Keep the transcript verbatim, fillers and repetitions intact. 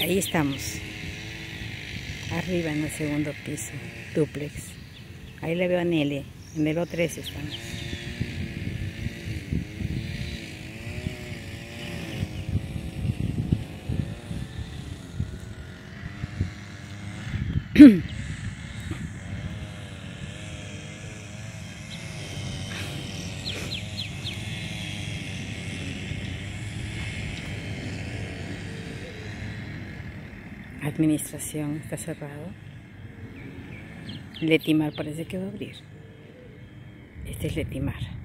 Ahí estamos, arriba en el segundo piso, dúplex. Ahí le veo a Nelly, en el O tres estamos. Administración está cerrado. Letimar parece que va a abrir. Este es Letimar.